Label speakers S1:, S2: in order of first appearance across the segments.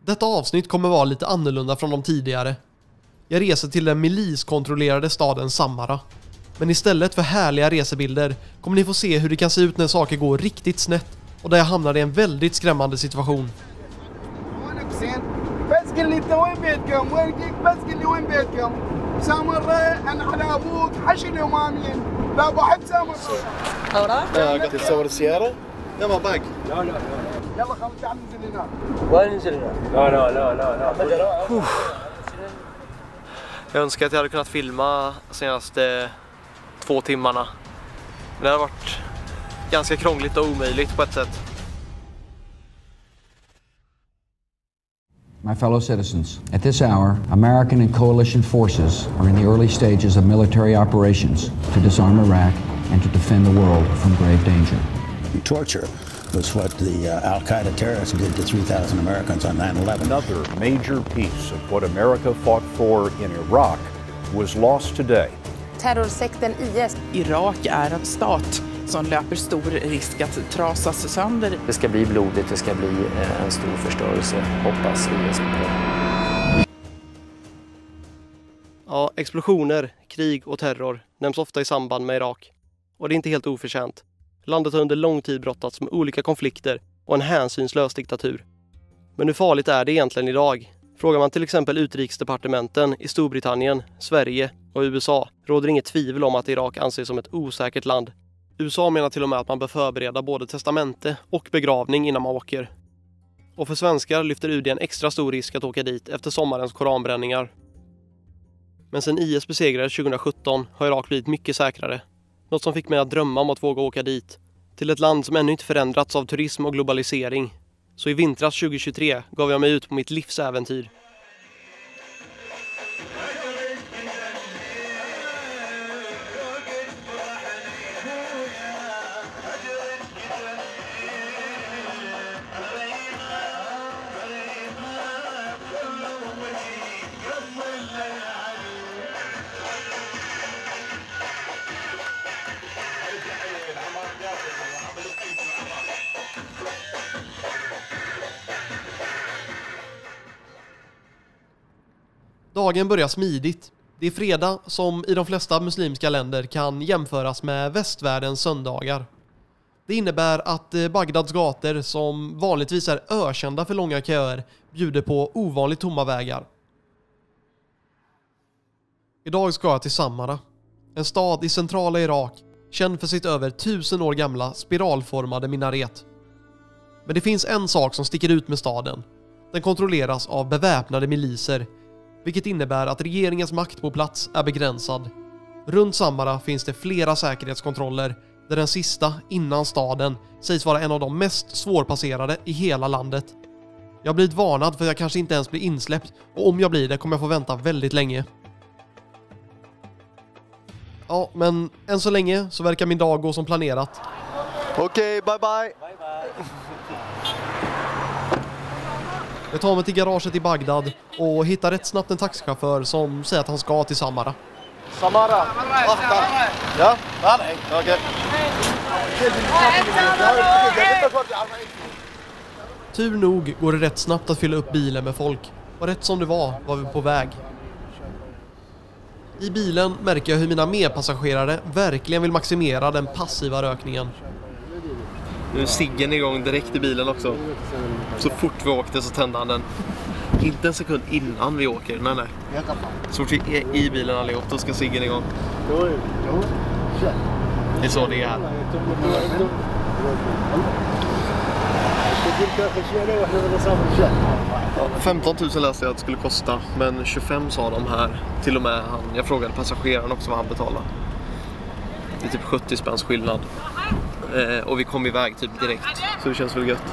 S1: Detta avsnitt kommer vara lite annorlunda från de tidigare. Jag reser till den miliskontrollerade staden Samarra. Men istället för härliga resebilder kommer ni få se hur det kan se ut när saker går riktigt snett och där jag hamnar i en väldigt skrämmande situation. Jag önskar att jag hade kunnat filma de senaste 2 timmarna. Det har varit ganska krångligt och omöjligt på ett sätt.
S2: My fellow citizens, at this hour, American and coalition forces are in the early stages of military operations to disarm Iraq and to defend the world from grave danger.
S3: Torture was what the Al-Qaeda terrorists did to 3,000 Americans on 9/11.
S4: Another major piece of what America fought for in Iraq was lost today.
S5: Terrorsekten IS.
S6: Irak är en stat som löper stor risk att trasas sönder.
S7: Det ska bli blodigt, det ska bli en stor förstörelse, hoppas IS på.
S1: Ja, explosioner, krig och terror nämns ofta i samband med Irak. Och det är inte helt oförtjänt. Landet har under lång tid brottats med olika konflikter och en hänsynslös diktatur. Men hur farligt är det egentligen idag? Frågar man till exempel utrikesdepartementen i Storbritannien, Sverige och USA råder inget tvivel om att Irak anses som ett osäkert land. USA menar till och med att man bör förbereda både testamente och begravning innan man åker. Och för svenskar lyfter UD en extra stor risk att åka dit efter sommarens koranbränningar. Men sen IS besegrades 2017 har Irak blivit mycket säkrare. Något som fick mig att drömma om att våga åka dit. Till ett land som ännu inte förändrats av turism och globalisering. Så i vintras 2023 gav jag mig ut på mitt livsäventyr. Dagen börjar smidigt. Det är fredag som i de flesta muslimska länder kan jämföras med västvärldens söndagar. Det innebär att Bagdads gator, som vanligtvis är ökända för långa köer, bjuder på ovanligt tomma vägar. Idag ska jag till Samarra, en stad i centrala Irak, känd för sitt över 1000 år gamla spiralformade minaret. Men det finns en sak som sticker ut med staden. Den kontrolleras av beväpnade miliser, vilket innebär att regeringens makt på plats är begränsad. Runt Samarra finns det flera säkerhetskontroller, där den sista, innan staden, sägs vara en av de mest svårpasserade i hela landet. Jag har blivit varnad för att jag kanske inte ens blir insläppt, och om jag blir det kommer jag få vänta väldigt länge. Ja, men än så länge så verkar min dag gå som planerat. Okej, bye bye! Bye bye! Jag tar mig till garaget i Bagdad och hittar rätt snabbt en taxichaufför som säger att han ska till Samarra. Samarra? Ja? Okej. Tur nog går det rätt snabbt att fylla upp bilen med folk. Och rätt som det var vi på väg. I bilen märker jag hur mina medpassagerare verkligen vill maximera den passiva rökningen. Nu är ciggen igång direkt i bilen också. Så fort vi åkte så tände han den. Inte en sekund innan vi åker, nej. Så fort vi är i bilen allihop, då ska ciggen igång. Det är så det är här. 15 000 läste jag att det skulle kosta, men 25 sa de här. Till och med han, jag frågade passageraren också vad han betalade. Det är typ 70 spänns skillnad. Och vi kom iväg typ direkt. Så det känns väl gött.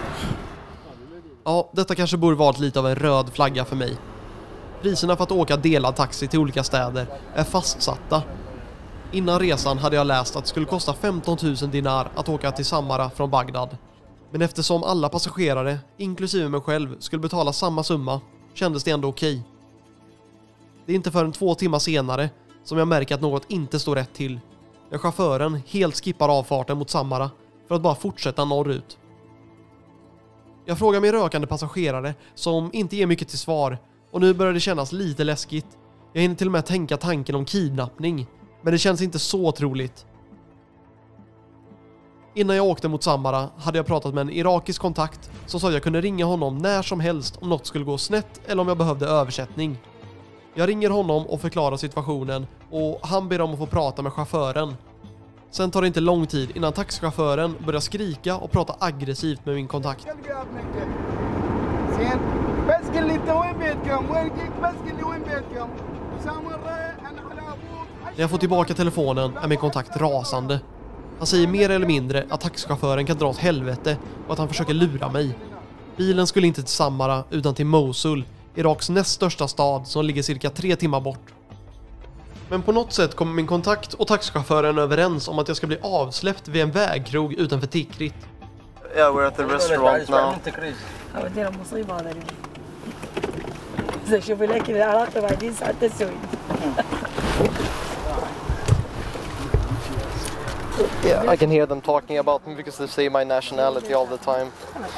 S1: Ja, detta kanske borde varit lite av en röd flagga för mig. Priserna för att åka delad taxi till olika städer är fastsatta. Innan resan hade jag läst att det skulle kosta 15 000 dinar att åka till Samarra från Bagdad. Men eftersom alla passagerare, inklusive mig själv, skulle betala samma summa, kändes det ändå okej. Det är inte förrän 2 timmar senare som jag märker att något inte står rätt till. När chauffören helt skippar avfarten mot Samarra för att bara fortsätta norrut. Jag frågar min rökande passagerare som inte ger mycket till svar och nu börjar det kännas lite läskigt. Jag hinner till och med tänka tanken om kidnappning, men det känns inte så troligt. Innan jag åkte mot Samara hade jag pratat med en irakisk kontakt som sa att jag kunde ringa honom när som helst om något skulle gå snett eller om jag behövde översättning. Jag ringer honom och förklarar situationen och han ber om att få prata med chauffören. Sen tar det inte lång tid innan taxichauffören börjar skrika och prata aggressivt med min kontakt. När jag får tillbaka telefonen är min kontakt rasande. Han säger mer eller mindre att taxichauffören kan dra åt helvete och att han försöker lura mig. Bilen skulle inte till Samara utan till Mosul, Iraks näst största stad som ligger cirka 3 timmar bort. Men på något sätt kommer min kontakt och taxichauffören överens om att jag ska bli avsläppt vid en vägkrog utanför Tikrit. Yeah, we're at the restaurant now. Yeah, I can hear them talking about me because they say my nationality all the time.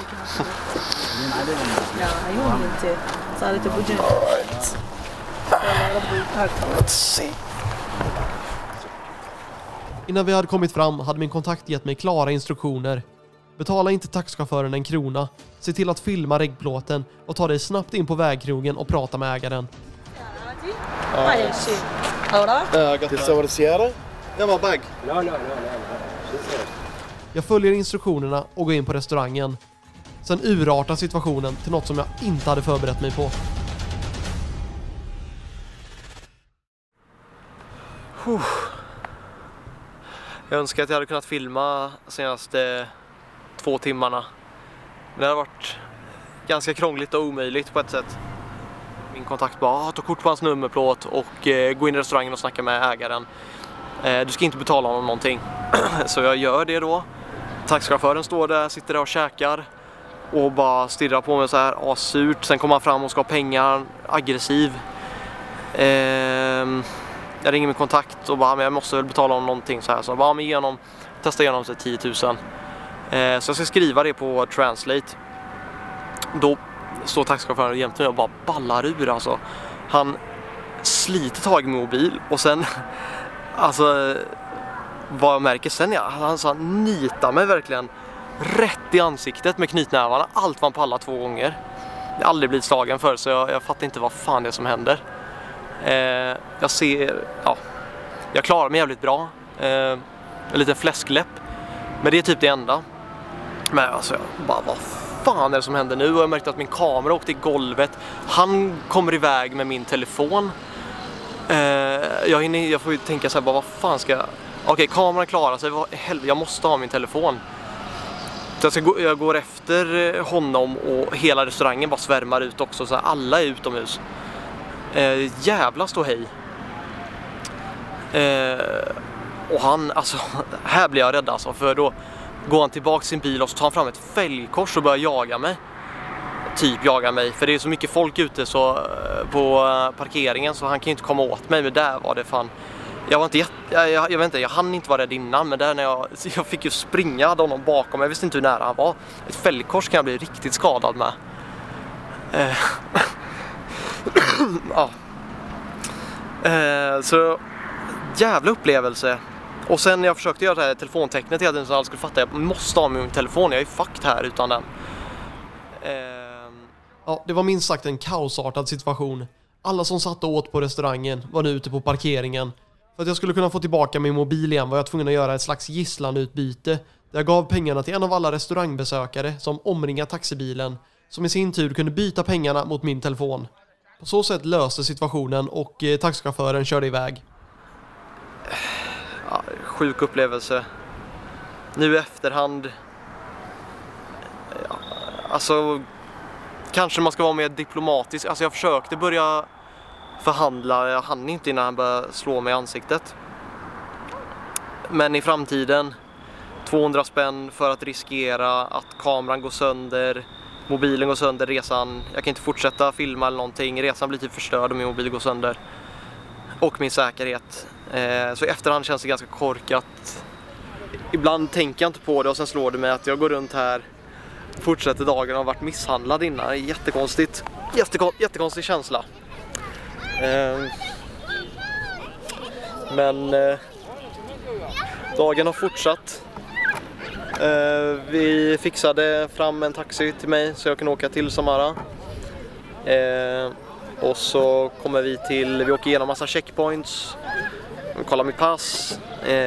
S1: Alright. Let's see. Innan vi hade kommit fram hade min kontakt gett mig klara instruktioner. Betala inte taxichauffören en krona. Se till att filma reggplåten och ta dig snabbt in på vägkrogen och prata med ägaren. Jag följer instruktionerna och går in på restaurangen. Sen urartar situationen till något som jag inte hade förberett mig på. Jag önskar att jag hade kunnat filma de senaste 2 timmarna. Men det har varit ganska krångligt och omöjligt på ett sätt. Min kontakt bara ta kort på hans nummerplåt och gå in i restaurangen och snacka med ägaren. Du ska inte betala honom någonting. Så jag gör det då. Taxichauffören står där, sitter där och käkar och bara stirrar på mig så här surt. Sen kommer han fram och ska ha pengar, aggressiv. Jag ringer min kontakt och bara, men jag måste väl betala honom någonting så här. Så bara, men testa igenom sig 10 000. Så jag ska skriva det på Translate. Då står taxichauffören jämte mig och bara ballar ur alltså. Han sliter tag i min mobil och sen alltså vad jag märker sen han så nitar mig verkligen rätt i ansiktet med knytnävarna. Allt var på alla 2 gånger. Jag har aldrig blivit slagen för så jag fattar inte vad fan det är som händer. Jag ser, jag klarar mig jävligt bra. En liten fläskläpp. Men det är typ det enda. Men alltså jag bara, vad fan är det som händer nu? Och jag märkte att min kamera åkte i golvet. Han kommer iväg med min telefon. Jag får ju tänka så här, bara, vad fan ska jag... Okej, kameran klarar sig. Jag måste ha min telefon. Så jag går efter honom och hela restaurangen bara svärmar ut också. Så här, alla är utomhus. Jävla stå hej. Och han, alltså, här blir jag rädd alltså. För då går han tillbaka sin bil och så tar han fram ett fälgkors och börjar jaga mig. Typ jaga mig. För det är så mycket folk ute så, på parkeringen så han kan inte komma åt mig. Men där var det fan... Jag vet inte, jag hann inte vara rädd innan. Men där när jag fick ju springa, hade honom bakom. Jag visste inte hur nära han var. Ett fälgkors kan jag bli riktigt skadad med. Ja. Så jävla upplevelse. Och sen när jag försökte göra det här telefontecknet hela tiden så alla skulle fatta jag måste ha min telefon, jag är fucked här utan den. Ja, det var minst sagt en kaosartad situation. Alla som satt och åt på restaurangen var nu ute på parkeringen. För att jag skulle kunna få tillbaka min mobil igen var jag tvungen att göra ett slags gisslanutbyte. Där jag gav pengarna till en av alla restaurangbesökare som omringade taxibilen, som i sin tur kunde byta pengarna mot min telefon. På så sätt löste situationen och taxichauffören körde iväg. Ja, sjuk upplevelse. Nu i efterhand... Ja, alltså... Kanske man ska vara mer diplomatisk. Alltså jag försökte börja förhandla. Jag hann inte innan han började slå mig i ansiktet. Men i framtiden 200 spänn för att riskera att kameran går sönder, mobilen går sönder, resan, jag kan inte fortsätta filma eller någonting, resan blir typ förstörd om min mobil går sönder och min säkerhet. Så i efterhand känns det ganska korkat. Ibland tänker jag inte på det och sen slår det mig att jag går runt här fortsätter dagen och har varit misshandlad innan. Jättekonstigt. Jättekonstig känsla. Men dagen har fortsatt. Vi fixade fram en taxi till mig så jag kan åka till Samara. Och så kommer vi åker igenom massa checkpoints. Vi kollar mitt pass.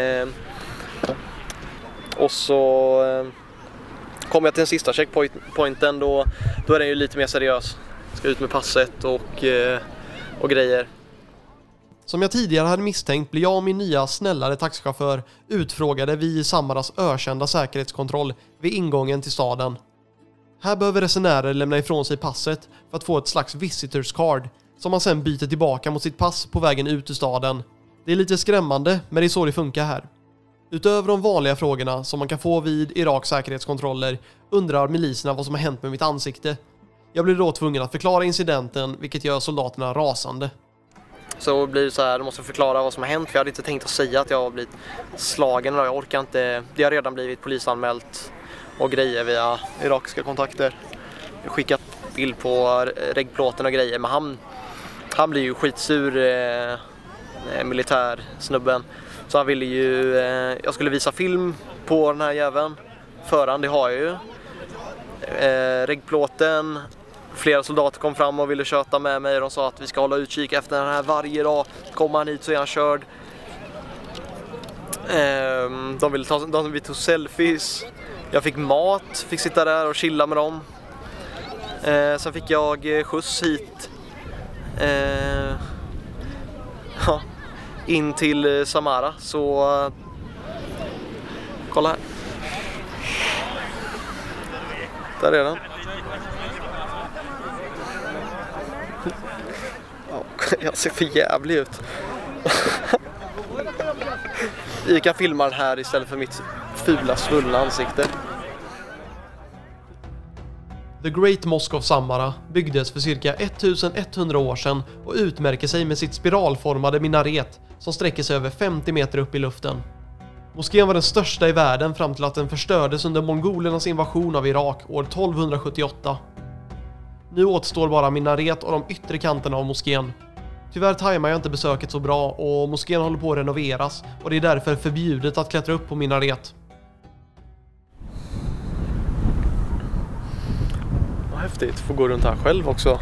S1: Och så kommer jag till den sista checkpointen, då är den ju lite mer seriös. Ska ut med passet och grejer. Som jag tidigare hade misstänkt blir jag och min nya snällare taxichaufför utfrågade vid Samaras ökända säkerhetskontroll vid ingången till staden. Här behöver resenärer lämna ifrån sig passet för att få ett slags visitors card som man sen byter tillbaka mot sitt pass på vägen ut ur staden. Det är lite skrämmande, men det är så det funkar här. Utöver de vanliga frågorna som man kan få vid Iraks säkerhetskontroller undrar miliserna vad som har hänt med mitt ansikte. Jag blir då tvungen att förklara incidenten, vilket gör soldaterna rasande. Så blir det så här, de måste förklara vad som har hänt, för jag hade inte tänkt att säga att jag har blivit slagen. Jag orkar inte, det har redan blivit polisanmält och grejer via irakiska kontakter. Jag har skickat bild på reggplåten och grejer, men han blir ju skitsur, militärsnubben. Så han ville ju, jag skulle visa film på den här jäveln. Förhand, det har jag ju. Reggplåten. Flera soldater kom fram och ville köta med mig. De sa att vi ska hålla utkik efter den här varje dag. Kommer han hit så är han körd. Vi tog selfies. Jag fick mat, fick sitta där och chilla med dem. Sen fick jag skjuts hit. In till Samara. Så kolla här. Där är den. Jag ser för jävlig ut. Vi kan filma den här istället för mitt fula svullna ansikte. The Great Mosque of Samara byggdes för cirka 1100 år sedan och utmärker sig med sitt spiralformade minaret som sträcker sig över 50 meter upp i luften. Moskén var den största i världen fram till att den förstördes under mongolernas invasion av Irak år 1278. Nu återstår bara minaret och de yttre kanterna av moskén. Tyvärr tajmar jag inte besöket så bra och moskén håller på att renoveras och det är därför förbjudet att klättra upp på minaret. Vad häftigt, får gå runt här själv också.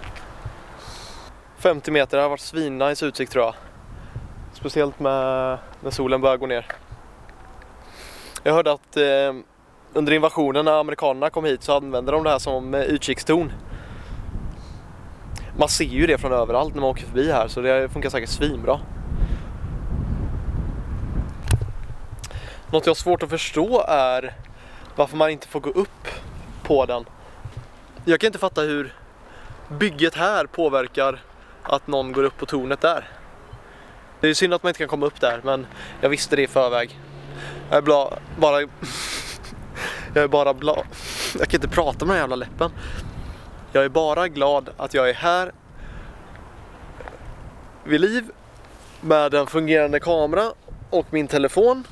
S1: 50 meter har varit svinnice utsikt tror jag. Speciellt med när solen börjar gå ner. Jag hörde att under invasionen när amerikanerna kom hit så använde de det här som utkikstorn. Man ser ju det från överallt när man åker förbi här, så det funkar säkert svinbra. Något jag har svårt att förstå är varför man inte får gå upp på den. Jag kan inte fatta hur bygget här påverkar att någon går upp på tornet där. Det är synd att man inte kan komma upp där, men jag visste det i förväg. Jag är bara glad. Jag kan inte prata med den jävla läppen. Jag är bara glad att jag är här vid liv med en fungerande kamera och min telefon.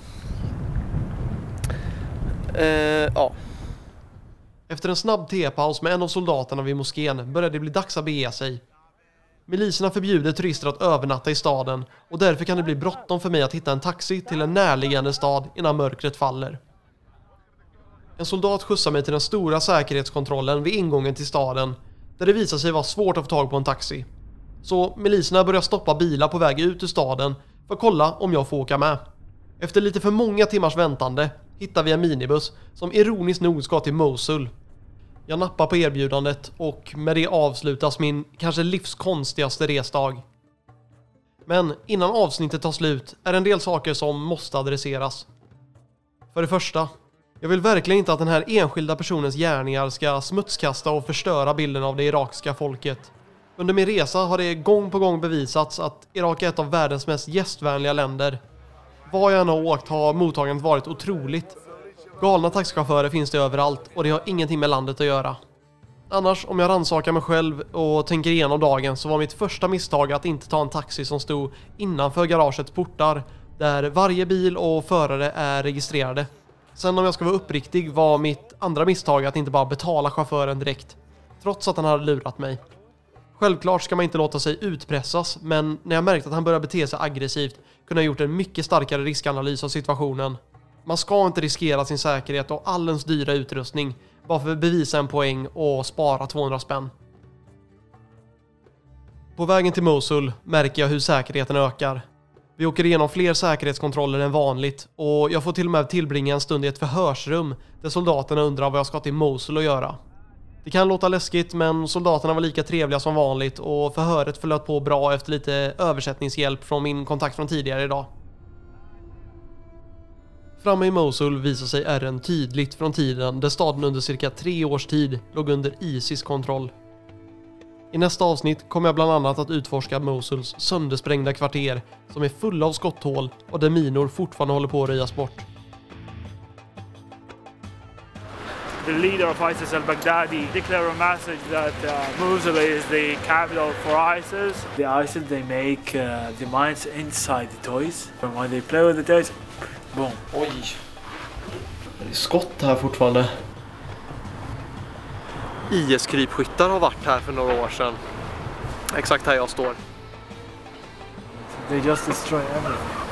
S1: Ja. Efter en snabb tepaus med en av soldaterna vid moskén började det bli dags att bege sig. Miliserna förbjuder turister att övernatta i staden och därför kan det bli bråttom för mig att hitta en taxi till en närliggande stad innan mörkret faller. En soldat skjutsar mig till den stora säkerhetskontrollen vid ingången till staden där det visar sig vara svårt att få tag på en taxi. Så miliserna börjar stoppa bilar på väg ut ur staden för att kolla om jag får åka med. Efter lite för många timmars väntande hittar vi en minibuss som ironiskt nog ska till Mosul. Jag nappar på erbjudandet och med det avslutas min kanske livskonstigaste resdag. Men innan avsnittet tar slut är en del saker som måste adresseras. För det första, jag vill verkligen inte att den här enskilda personens gärningar ska smutskasta och förstöra bilden av det irakiska folket. Under min resa har det gång på gång bevisats att Irak är ett av världens mest gästvänliga länder. Var jag än har åkt har mottagandet varit otroligt. Galna taxichaufförer finns det överallt och det har ingenting med landet att göra. Annars, om jag rannsakar mig själv och tänker igenom dagen, så var mitt första misstag att inte ta en taxi som stod innanför garagets portar där varje bil och förare är registrerade. Sen om jag ska vara uppriktig var mitt andra misstag att inte bara betala chauffören direkt, trots att han hade lurat mig. Självklart ska man inte låta sig utpressas, men när jag märkte att han började bete sig aggressivt kunde jag gjort en mycket starkare riskanalys av situationen. Man ska inte riskera sin säkerhet och all ens dyra utrustning bara för att bevisa en poäng och spara 200 spänn. På vägen till Mosul märker jag hur säkerheten ökar. Vi åker igenom fler säkerhetskontroller än vanligt och jag får till och med tillbringa en stund i ett förhörsrum där soldaterna undrar vad jag ska till Mosul att göra. Det kan låta läskigt, men soldaterna var lika trevliga som vanligt och förhöret flöt på bra efter lite översättningshjälp från min kontakt från tidigare idag. Framme i Mosul visar sig ärren tydligt från tiden där staden under cirka 3 års tid låg under ISIS kontroll. I nästa avsnitt kommer jag bland annat att utforska Mosuls söndersprängda kvarter som är fulla av skotthål och där minor fortfarande håller på att röjas bort.
S8: The leader of ISIS al-Baghdadi declared a message that Mosul is the capital for ISIS. The ISIS, they make the mines inside the toys. And when they play with the toys, boom.
S1: Oj. Det är skott här fortfarande. IS-krypskyttar har varit här för några år sedan. Exakt här jag står.
S8: They just destroy everything.